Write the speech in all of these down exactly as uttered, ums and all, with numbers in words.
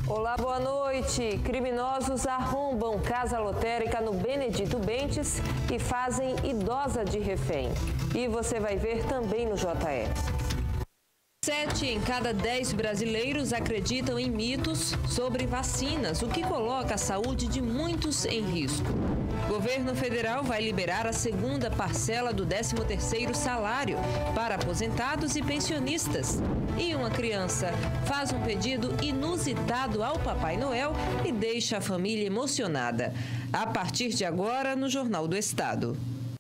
Olá, boa noite. Criminosos arrombam casa lotérica no Benedito Bentes e fazem idosa de refém. E você vai ver também no J E. Sete em cada dez brasileiros acreditam em mitos sobre vacinas, o que coloca a saúde de muitos em risco. O governo federal vai liberar a segunda parcela do décimo terceiro salário para aposentados e pensionistas. E uma criança faz um pedido inusitado ao Papai Noel e deixa a família emocionada. A partir de agora, no Jornal do Estado.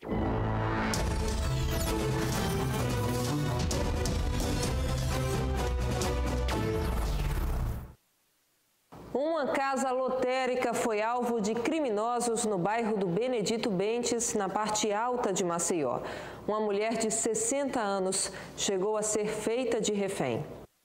Uma casa lotérica foi alvo de criminosos no bairro do Benedito Bentes, na parte alta de Maceió. Uma mulher de sessenta anos chegou a ser feita de refém.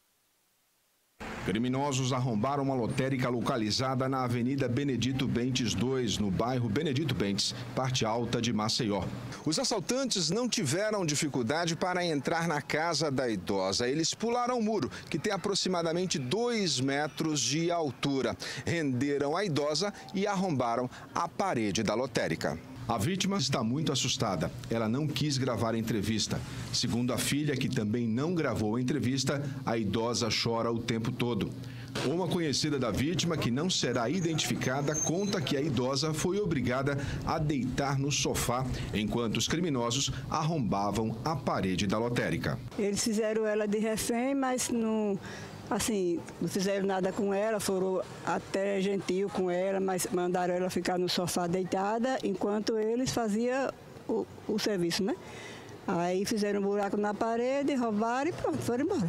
Criminosos arrombaram uma lotérica localizada na Avenida Benedito Bentes dois, no bairro Benedito Bentes, parte alta de Maceió. Os assaltantes não tiveram dificuldade para entrar na casa da idosa. Eles pularam o muro, que tem aproximadamente dois metros de altura. Renderam a idosa e arrombaram a parede da lotérica. A vítima está muito assustada. Ela não quis gravar a entrevista. Segundo a filha, que também não gravou a entrevista, a idosa chora o tempo todo. Uma conhecida da vítima, que não será identificada, conta que a idosa foi obrigada a deitar no sofá enquanto os criminosos arrombavam a parede da lotérica. Eles fizeram ela de refém, mas não... Assim, não fizeram nada com ela, foram até gentil com ela, mas mandaram ela ficar no sofá deitada, enquanto eles faziam o, o serviço, né? Aí fizeram um buraco na parede, roubaram e pronto, foram embora.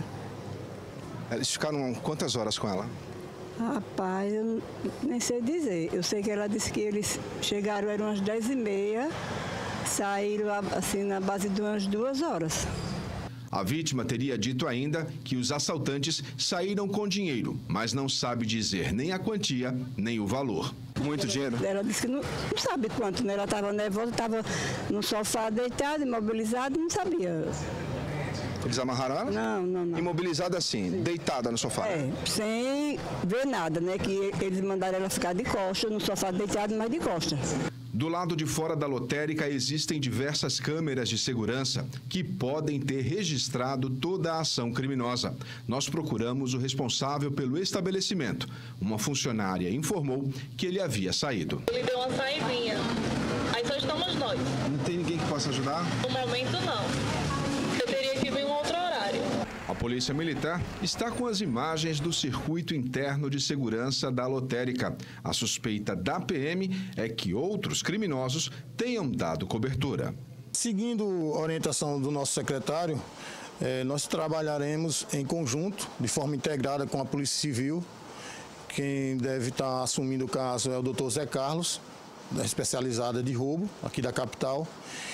Eles ficaram quantas horas com ela? Rapaz, eu nem sei dizer. Eu sei que ela disse que eles chegaram, eram umas dez e meia, saíram assim na base de umas duas horas. A vítima teria dito ainda que os assaltantes saíram com dinheiro, mas não sabe dizer nem a quantia, nem o valor. Muito dinheiro? Ela disse que não, não sabe quanto, né? Ela estava nervosa, estava no sofá deitada, imobilizada, não sabia. Eles amarraram ela? Não, não, não. Imobilizada assim, Sim. deitada no sofá? É, sem ver nada, né? Que eles mandaram ela ficar de costas, no sofá deitada, mas de costas. Do lado de fora da lotérica existem diversas câmeras de segurança que podem ter registrado toda a ação criminosa. Nós procuramos o responsável pelo estabelecimento. Uma funcionária informou que ele havia saído. Ele deu uma saidinha, aí só estamos nós. Não tem ninguém que possa ajudar? No momento não. Eu teria que vir em um outro horário. A Polícia Militar está com as imagens do circuito interno de segurança da lotérica. A suspeita da P M é que outros criminosos tenham dado cobertura. Seguindo a orientação do nosso secretário, eh, nós trabalharemos em conjunto, de forma integrada com a Polícia Civil. Quem deve estar assumindo o caso é o doutor Zé Carlos, da especializada de roubo, aqui da capital.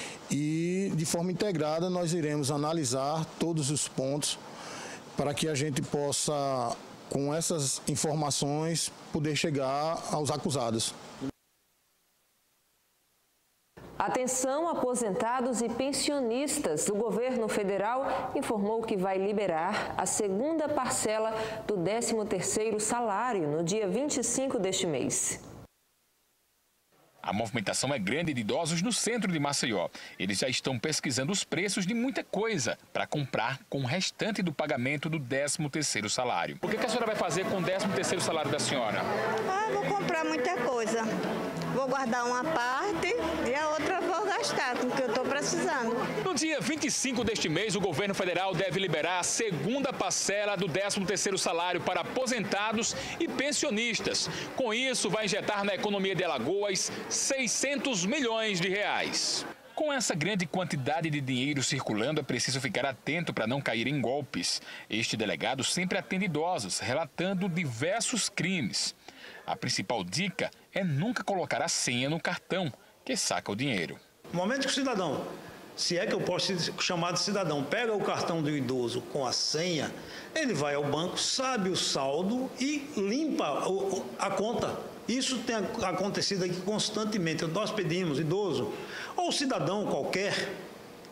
E, de forma integrada, nós iremos analisar todos os pontos para que a gente possa, com essas informações, poder chegar aos acusados. Atenção, aposentados e pensionistas. O governo federal informou que vai liberar a segunda parcela do décimo terceiro salário no dia vinte e cinco deste mês. A movimentação é grande de idosos no centro de Maceió. Eles já estão pesquisando os preços de muita coisa para comprar com o restante do pagamento do décimo terceiro salário. O que a senhora vai fazer com o décimo terceiro salário da senhora? Ah, vou comprar muita coisa. Vou guardar uma parte e a outra vou gastar com o que eu estou precisando. No dia vinte e cinco deste mês, o governo federal deve liberar a segunda parcela do décimo terceiro salário para aposentados e pensionistas. Com isso, vai injetar na economia de Alagoas seiscentos milhões de reais. Com essa grande quantidade de dinheiro circulando, é preciso ficar atento para não cair em golpes. Este delegado sempre atende idosos, relatando diversos crimes. A principal dica é nunca colocar a senha no cartão que saca o dinheiro. No momento que o cidadão, se é que eu posso chamar de cidadão, pega o cartão do idoso com a senha, ele vai ao banco, sabe o saldo e limpa a conta. Isso tem acontecido aqui constantemente. Nós pedimos, idoso ou cidadão qualquer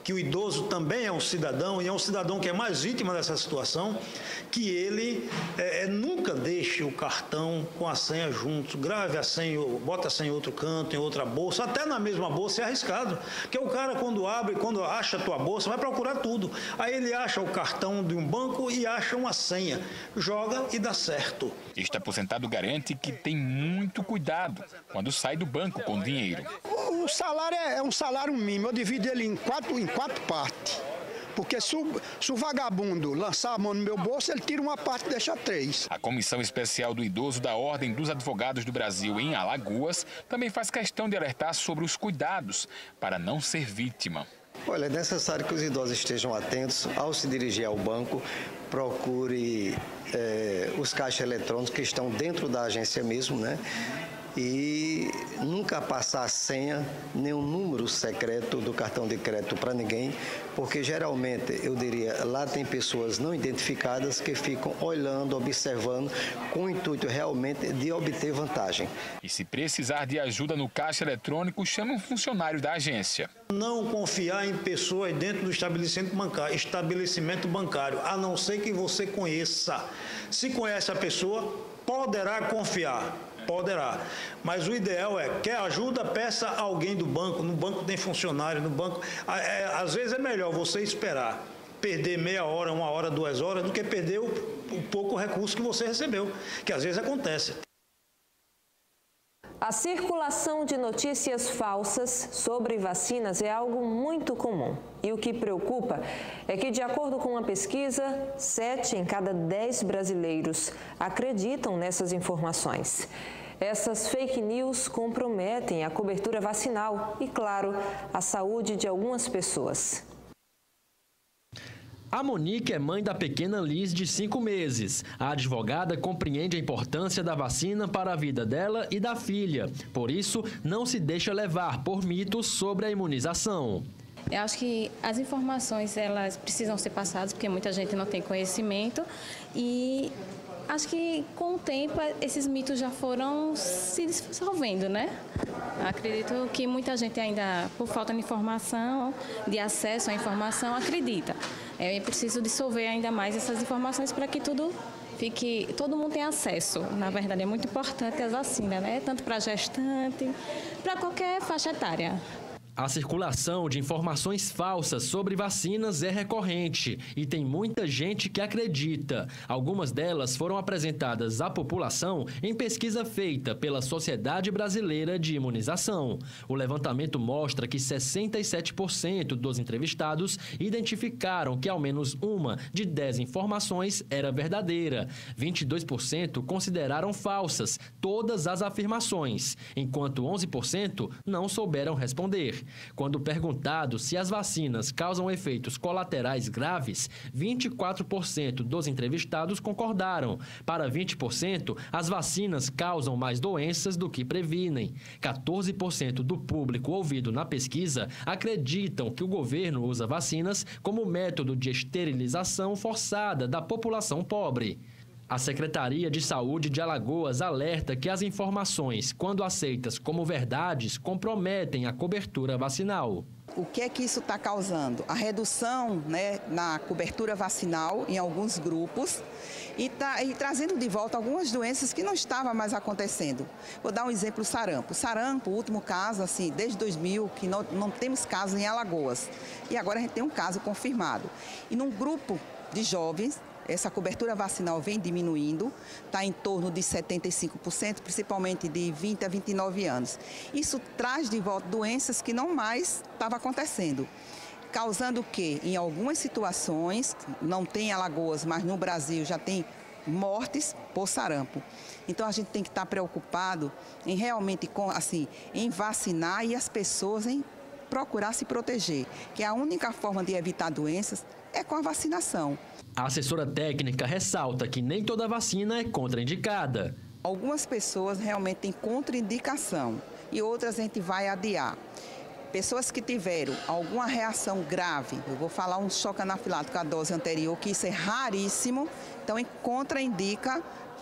que o idoso também é um cidadão, e é um cidadão que é mais vítima dessa situação, que ele é, nunca deixe o cartão com a senha junto, grave a senha, bota a senha em outro canto, em outra bolsa, até na mesma bolsa é arriscado, porque o cara quando abre, quando acha a tua bolsa, vai procurar tudo, aí ele acha o cartão de um banco e acha uma senha, joga e dá certo. Este aposentado garante que tem muito cuidado quando sai do banco com dinheiro. O salário é um salário mínimo, eu divido ele em quatro, em quatro partes. Porque se o, se o vagabundo lançar a mão no meu bolso, ele tira uma parte e deixa três. A Comissão Especial do Idoso da Ordem dos Advogados do Brasil em Alagoas também faz questão de alertar sobre os cuidados para não ser vítima. Olha, é necessário que os idosos estejam atentos ao se dirigir ao banco, procure é, os caixas eletrônicos que estão dentro da agência mesmo, né? E nunca passar a senha, nem o número secreto do cartão de crédito para ninguém, porque geralmente, eu diria, lá tem pessoas não identificadas que ficam olhando, observando, com o intuito realmente de obter vantagem. E se precisar de ajuda no caixa eletrônico, chame um funcionário da agência. Não confiar em pessoas dentro do estabelecimento bancário, estabelecimento bancário, a não ser que você conheça. Se conhece a pessoa, poderá confiar. Poderá, mas o ideal é, quer ajuda, peça a alguém do banco, no banco tem funcionário, no banco, é, às vezes é melhor você esperar, perder meia hora, uma hora, duas horas, do que perder o, o pouco recurso que você recebeu, que às vezes acontece. A circulação de notícias falsas sobre vacinas é algo muito comum. E o que preocupa é que, de acordo com uma pesquisa, sete em cada dez brasileiros acreditam nessas informações. Essas fake news comprometem a cobertura vacinal e, claro, a saúde de algumas pessoas. A Monique é mãe da pequena Liz, de cinco meses. A advogada compreende a importância da vacina para a vida dela e da filha. Por isso, não se deixa levar por mitos sobre a imunização. Eu acho que as informações elas precisam ser passadas, porque muita gente não tem conhecimento. E acho que, com o tempo, esses mitos já foram se dissolvendo, né? Acredito que muita gente ainda, por falta de informação, de acesso à informação, acredita. É preciso dissolver ainda mais essas informações para que tudo fique, todo mundo tenha acesso. Na verdade, é muito importante as vacinas, né? Tanto para gestante, para qualquer faixa etária. A circulação de informações falsas sobre vacinas é recorrente e tem muita gente que acredita. Algumas delas foram apresentadas à população em pesquisa feita pela Sociedade Brasileira de Imunização. O levantamento mostra que sessenta e sete por cento dos entrevistados identificaram que ao menos uma de dez informações era verdadeira. vinte e dois por cento consideraram falsas todas as afirmações, enquanto onze por cento não souberam responder. Quando perguntado se as vacinas causam efeitos colaterais graves, vinte e quatro por cento dos entrevistados concordaram. Para vinte por cento, as vacinas causam mais doenças do que previnem. quatorze por cento do público ouvido na pesquisa acreditam que o governo usa vacinas como método de esterilização forçada da população pobre. A Secretaria de Saúde de Alagoas alerta que as informações, quando aceitas como verdades, comprometem a cobertura vacinal. O que é que isso está causando? A redução, né, na cobertura vacinal em alguns grupos e, tá, e trazendo de volta algumas doenças que não estavam mais acontecendo. Vou dar um exemplo, o sarampo. O sarampo, o último caso, assim, desde dois mil, que não, não temos casos em Alagoas. E agora a gente tem um caso confirmado. E num grupo de jovens, essa cobertura vacinal vem diminuindo, está em torno de setenta e cinco por cento, principalmente de vinte a vinte e nove anos. Isso traz de volta doenças que não mais estavam acontecendo, causando o quê? Em algumas situações, não tem em Alagoas, mas no Brasil já tem mortes por sarampo. Então a gente tem que estar preocupado em realmente, assim, em vacinar e as pessoas em procurar se proteger, que a única forma de evitar doenças é com a vacinação. A assessora técnica ressalta que nem toda vacina é contraindicada. Algumas pessoas realmente têm contraindicação e outras a gente vai adiar. Pessoas que tiveram alguma reação grave, eu vou falar um choque anafilático à dose anterior, que isso é raríssimo, então contraindica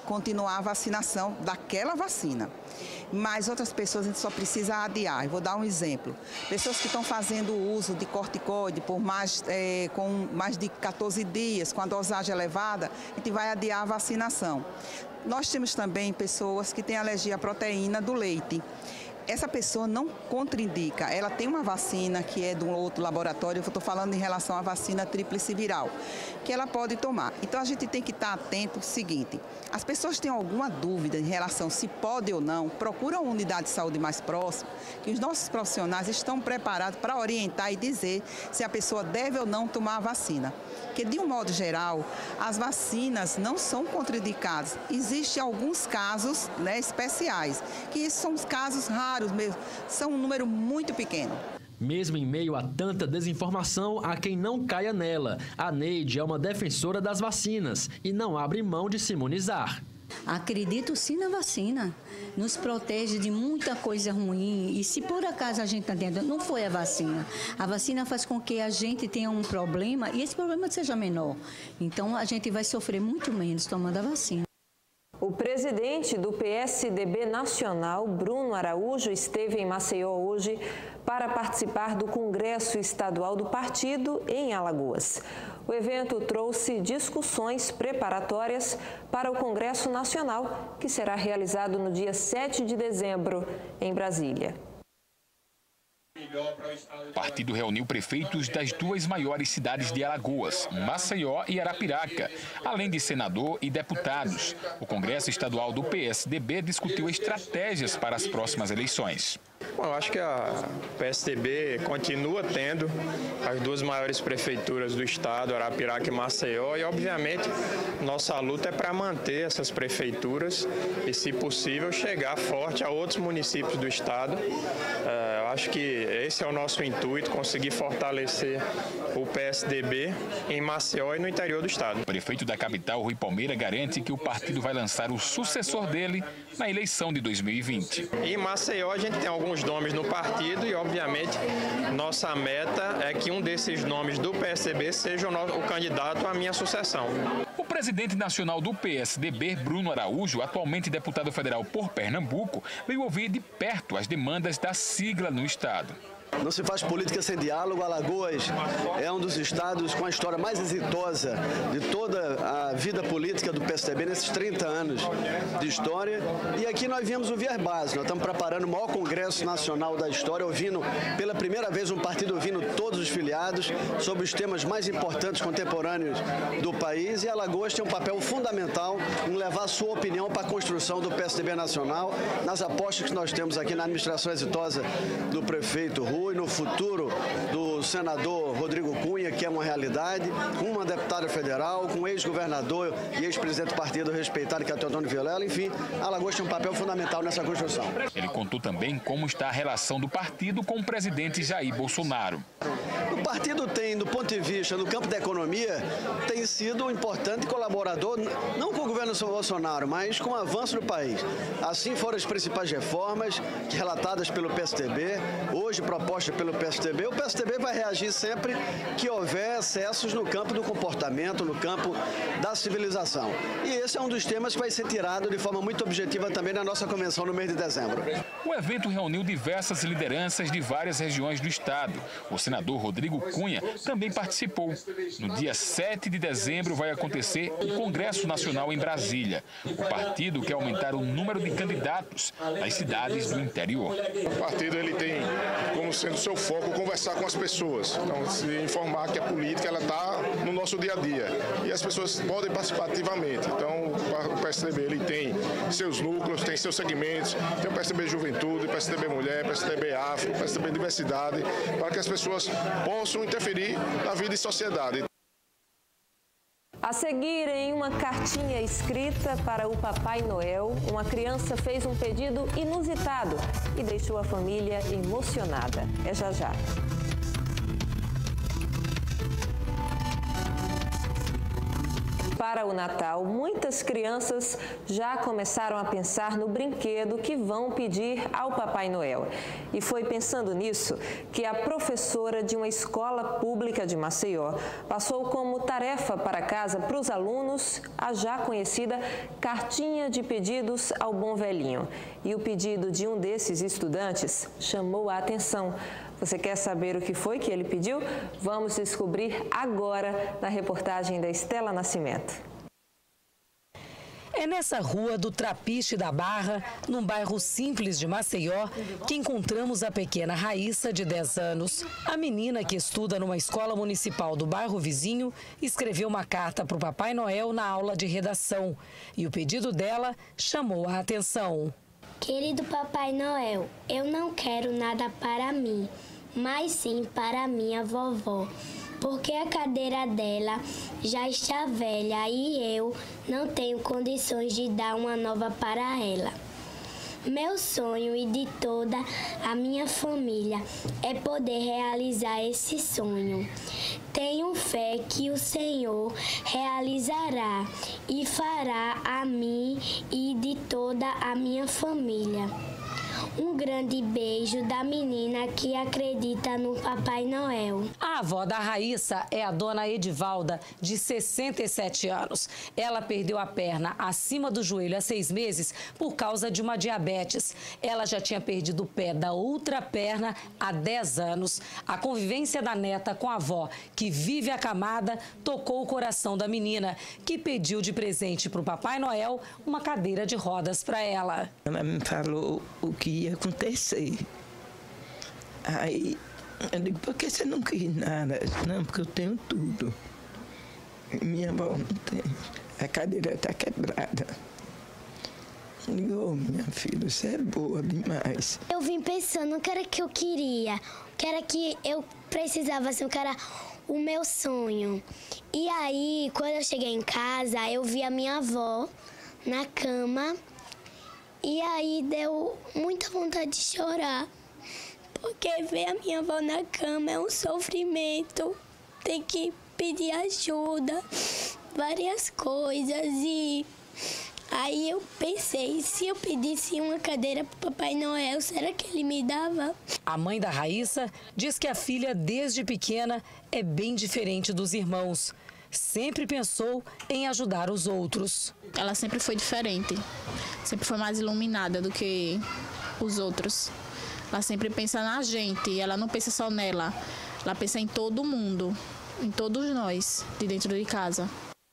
continuar a vacinação daquela vacina. Mas outras pessoas a gente só precisa adiar. Eu vou dar um exemplo. Pessoas que estão fazendo uso de corticoide por mais, é, com mais de quatorze dias, com a dosagem elevada, a gente vai adiar a vacinação. Nós temos também pessoas que têm alergia à proteína do leite. Essa pessoa não contraindica, ela tem uma vacina que é de um outro laboratório, eu estou falando em relação à vacina tríplice viral, que ela pode tomar. Então a gente tem que estar atento ao seguinte, as pessoas têm alguma dúvida em relação se pode ou não, procura uma unidade de saúde mais próxima, que os nossos profissionais estão preparados para orientar e dizer se a pessoa deve ou não tomar a vacina. Porque, de um modo geral, as vacinas não são contraindicadas. Existem alguns casos, né, especiais, que são os casos raros mesmo, são um número muito pequeno. Mesmo em meio a tanta desinformação, há quem não caia nela. A Neide é uma defensora das vacinas e não abre mão de se imunizar. Acredito sim na vacina. Nos protege de muita coisa ruim. E se por acaso a gente está tendo, não foi a vacina. A vacina faz com que a gente tenha um problema e esse problema seja menor. Então a gente vai sofrer muito menos tomando a vacina. O presidente do P S D B Nacional, Bruno Araújo, esteve em Maceió hoje para participar do Congresso Estadual do Partido em Alagoas. O evento trouxe discussões preparatórias para o Congresso Nacional, que será realizado no dia sete de dezembro, em Brasília. O partido reuniu prefeitos das duas maiores cidades de Alagoas, Maceió e Arapiraca, além de senador e deputados. O Congresso Estadual do P S D B discutiu estratégias para as próximas eleições. Bom, eu acho que a P S D B continua tendo as duas maiores prefeituras do estado, Arapiraca e Maceió, e obviamente nossa luta é para manter essas prefeituras e, se possível, chegar forte a outros municípios do estado. Eu acho que esse é o nosso intuito, conseguir fortalecer o P S D B em Maceió e no interior do estado. O prefeito da capital, Rui Palmeira, garante que o partido vai lançar o sucessor dele na eleição de dois mil e vinte. Em Maceió a gente tem alguns nomes no partido e, obviamente, nossa meta é que um desses nomes do P S D B seja o, nosso, o candidato à minha sucessão. O presidente nacional do P S D B, Bruno Araújo, atualmente deputado federal por Pernambuco, veio ouvir de perto as demandas da sigla no estado. Não se faz política sem diálogo. Alagoas é um dos estados com a história mais exitosa de toda a vida política do P S D B nesses trinta anos de história. E aqui nós viemos o viés básico. Nós estamos preparando o maior congresso nacional da história, ouvindo pela primeira vez um partido ouvindo todos os filiados sobre os temas mais importantes contemporâneos do país. E Alagoas tem um papel fundamental em levar a sua opinião para a construção do P S D B nacional, nas apostas que nós temos aqui na administração exitosa do prefeito Rui, no futuro do senador Rodrigo Cunha, que é uma realidade, com uma deputada federal, com um ex-governador e ex-presidente do partido respeitado, que é Teodoro Vilela. Enfim, Alagoas tem um papel fundamental nessa construção. Ele contou também como está a relação do partido com o presidente Jair Bolsonaro. O partido tem, do ponto de vista no campo da economia, tem sido um importante colaborador, não com o governo Bolsonaro, mas com o avanço do país. Assim foram as principais reformas relatadas pelo P S D B, hoje propostas pelo P S D B. O P S D B vai reagir sempre que houver excessos no campo do comportamento, no campo da civilização. E esse é um dos temas que vai ser tirado de forma muito objetiva também na nossa convenção no mês de dezembro. O evento reuniu diversas lideranças de várias regiões do estado. O senador Rodrigo Cunha também participou. No dia sete de dezembro vai acontecer o Congresso Nacional em Brasília. O partido quer aumentar o número de candidatos nas cidades do interior. O partido ele tem como sendo seu foco conversar com as pessoas, então se informar que a política ela está no nosso dia a dia e as pessoas podem participar ativamente. Então o P S D B ele tem seus núcleos, tem seus segmentos, tem o P S D B Juventude, o P S D B Mulher, o P S D B Afro, o P S D B Diversidade, para que as pessoas possam interferir na vida e sociedade. A seguir, em uma cartinha escrita para o Papai Noel, uma criança fez um pedido inusitado e deixou a família emocionada. É já já. Para para o Natal, muitas crianças já começaram a pensar no brinquedo que vão pedir ao Papai Noel. E foi pensando nisso que a professora de uma escola pública de Maceió passou como tarefa para casa para os alunos a já conhecida cartinha de pedidos ao Bom Velhinho. E o pedido de um desses estudantes chamou a atenção. Você quer saber o que foi que ele pediu? Vamos descobrir agora na reportagem da Estela Nascimento. É nessa rua do Trapiche da Barra, num bairro simples de Maceió, que encontramos a pequena Raíssa, de dez anos. A menina, que estuda numa escola municipal do bairro vizinho, escreveu uma carta para o Papai Noel na aula de redação. E o pedido dela chamou a atenção. Querido Papai Noel, eu não quero nada para mim, mas sim para minha vovó, porque a cadeira dela já está velha e eu não tenho condições de dar uma nova para ela. Meu sonho e de toda a minha família é poder realizar esse sonho. Tenho fé que o Senhor realizará e fará a mim e de toda a minha família. Um grande beijo da menina que acredita no Papai Noel. A avó da Raíssa é a dona Edivalda, de sessenta e sete anos. Ela perdeu a perna acima do joelho há seis meses por causa de uma diabetes. Ela já tinha perdido o pé da outra perna há dez anos. A convivência da neta com a avó, que vive acamada, tocou o coração da menina, que pediu de presente para o Papai Noel uma cadeira de rodas para ela. Ela me falou o que ia acontecer. Aí eu digo, por que você não quis nada? Não, porque eu tenho tudo. Minha avó não tem. A cadeira está quebrada. Eu digo, oh, minha filha, você é boa demais. Eu vim pensando o que era que eu queria, o que era que eu precisava, assim, o que era o meu sonho. E aí, quando eu cheguei em casa, eu vi a minha avó na cama. E aí deu muita vontade de chorar, porque ver a minha avó na cama é um sofrimento, tem que pedir ajuda, várias coisas. E aí eu pensei, se eu pedisse uma cadeira para o Papai Noel, será que ele me dava? A mãe da Raíssa diz que a filha, desde pequena, é bem diferente dos irmãos. Sempre pensou em ajudar os outros. Ela sempre foi diferente, sempre foi mais iluminada do que os outros. Ela sempre pensa na gente, ela não pensa só nela, ela pensa em todo mundo, em todos nós, de dentro de casa.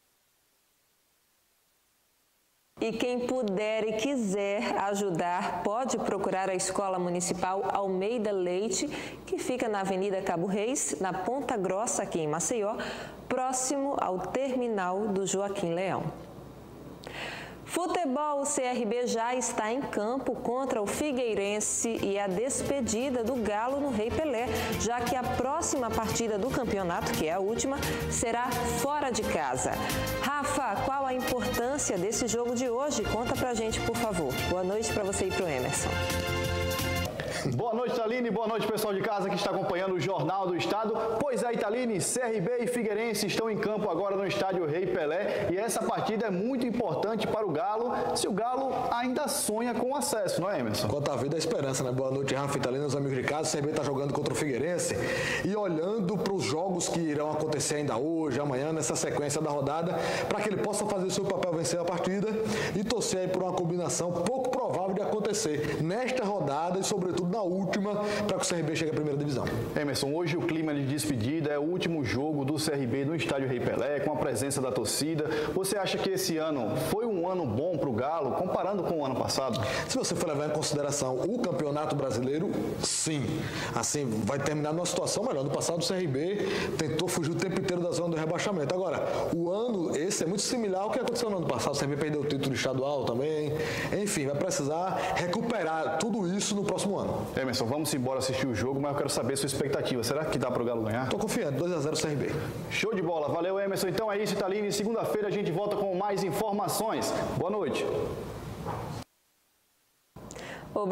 E quem puder e quiser ajudar, pode procurar a Escola Municipal Almeida Leite, que fica na Avenida Cabo Reis, na Ponta Grossa, aqui em Maceió, próximo ao terminal do Joaquim Leão. Futebol, o C R B já está em campo contra o Figueirense e a despedida do Galo no Rei Pelé, já que a próxima partida do campeonato, que é a última, será fora de casa. Rafa, qual a importância desse jogo de hoje? Conta pra gente, por favor. Boa noite para você e pro Emerson. Boa noite, Italine. Boa noite, pessoal de casa que está acompanhando o Jornal do Estado. Pois é, Italine, C R B e Figueirense estão em campo agora no estádio Rei Pelé e essa partida é muito importante para o Galo, se o Galo ainda sonha com o acesso, não é, Emerson? Quanto à vida, a esperança, né? Boa noite, Rafa, Italine, os amigos de casa. O C R B está jogando contra o Figueirense e olhando para os jogos que irão acontecer ainda hoje, amanhã, nessa sequência da rodada, para que ele possa fazer o seu papel, vencer a partida e torcer aí por uma combinação pouco provável de acontecer nesta rodada e, sobretudo, na última, para que o C R B chegue à primeira divisão. Emerson, hoje o clima de despedida é o último jogo do C R B no estádio Rei Pelé, com a presença da torcida. Você acha que esse ano foi um ano bom para o Galo, comparando com o ano passado? Se você for levar em consideração o Campeonato Brasileiro, sim. Assim, vai terminar numa situação melhor. No passado, o C R B tentou fugir o tempo inteiro da zona do rebaixamento. Agora, o ano, esse é muito similar ao que aconteceu no ano passado. O C R B perdeu o título estadual também. Enfim, vai precisar recuperar tudo isso no próximo ano. Emerson, vamos embora assistir o jogo, mas eu quero saber sua expectativa. Será que dá para o Galo ganhar? Tô confiante, dois a zero C R B. Show de bola. Valeu, Emerson. Então é isso, Italine. Segunda-feira a gente volta com mais informações. Boa noite.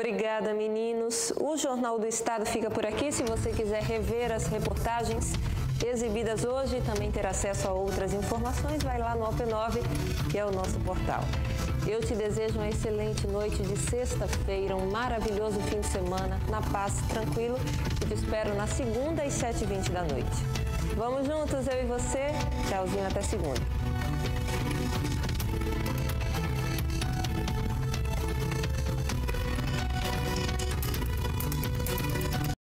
Obrigada, meninos. O Jornal do Estado fica por aqui. Se você quiser rever as reportagens, exibidas hoje e também ter acesso a outras informações, vai lá no O P nove, que é o nosso portal. Eu te desejo uma excelente noite de sexta-feira, um maravilhoso fim de semana, na paz, tranquilo, e te espero na segunda às sete e vinte da noite. Vamos juntos, eu e você? Tchauzinho, até segunda.